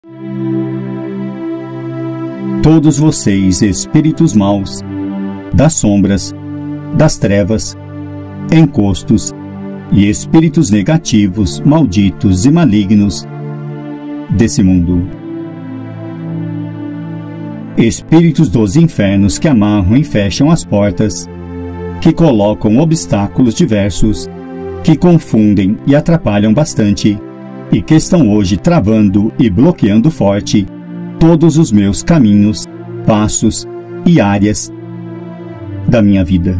Todos vocês, espíritos maus, das sombras, das trevas, encostos e espíritos negativos, malditos e malignos desse mundo. Espíritos dos infernos que amarram e fecham as portas, que colocam obstáculos diversos, que confundem e atrapalham bastante, e que estão hoje travando e bloqueando forte todos os meus caminhos, passos e áreas da minha vida.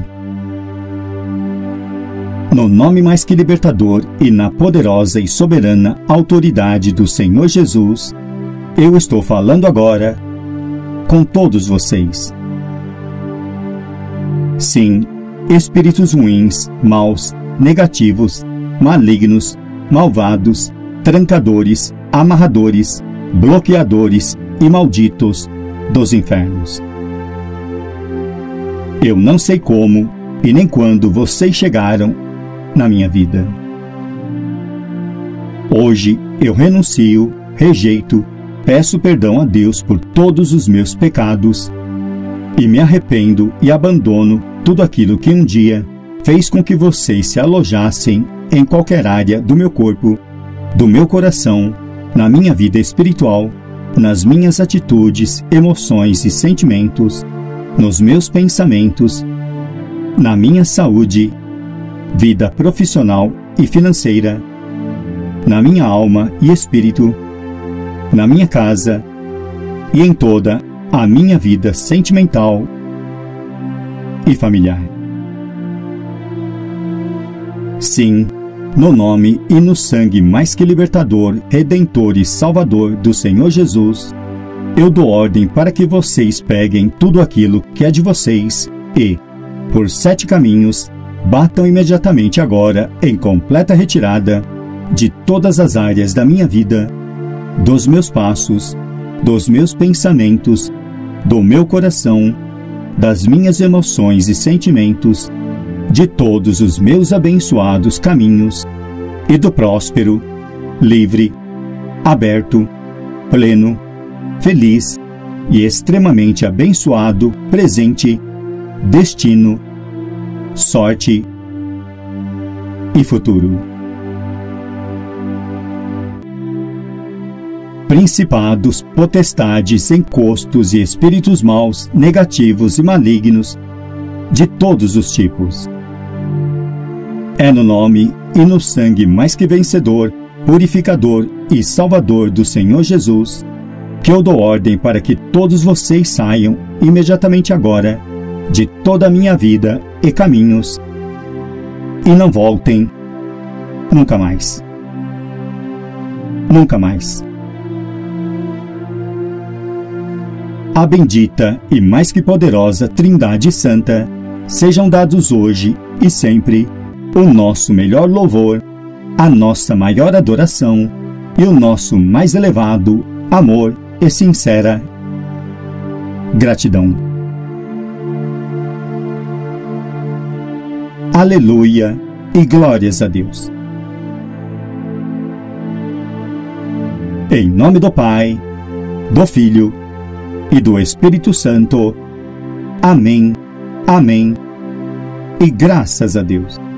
No nome mais que libertador e na poderosa e soberana autoridade do Senhor Jesus, eu estou falando agora com todos vocês. Sim, espíritos ruins, maus, negativos, malignos, malvados, trancadores, amarradores, bloqueadores e malditos dos infernos. Eu não sei como e nem quando vocês chegaram na minha vida. Hoje eu renuncio, rejeito, peço perdão a Deus por todos os meus pecados e me arrependo e abandono tudo aquilo que um dia fez com que vocês se alojassem em qualquer área do meu corpo, do meu coração, na minha vida espiritual, nas minhas atitudes, emoções e sentimentos, nos meus pensamentos, na minha saúde, vida profissional e financeira, na minha alma e espírito, na minha casa e em toda a minha vida sentimental e familiar. Sim, no nome e no sangue mais que libertador, redentor e salvador do Senhor Jesus, eu dou ordem para que vocês peguem tudo aquilo que é de vocês e, por 7 caminhos, batam imediatamente agora em completa retirada de todas as áreas da minha vida, dos meus passos, dos meus pensamentos, do meu coração, das minhas emoções e sentimentos, de todos os meus abençoados caminhos e do próspero, livre, aberto, pleno, feliz e extremamente abençoado presente, destino, sorte e futuro. Principados, potestades, encostos e espíritos maus, negativos e malignos, de todos os tipos. É no nome e no sangue mais que vencedor, purificador e salvador do Senhor Jesus, que eu dou ordem para que todos vocês saiam imediatamente agora de toda a minha vida e caminhos e não voltem nunca mais. Nunca mais. A bendita e mais que poderosa Trindade Santa sejam dados hoje e sempre o nosso melhor louvor, a nossa maior adoração e o nosso mais elevado amor e sincera gratidão. Aleluia e glórias a Deus. Em nome do Pai, do Filho e do Espírito Santo. Amém, amém e graças a Deus.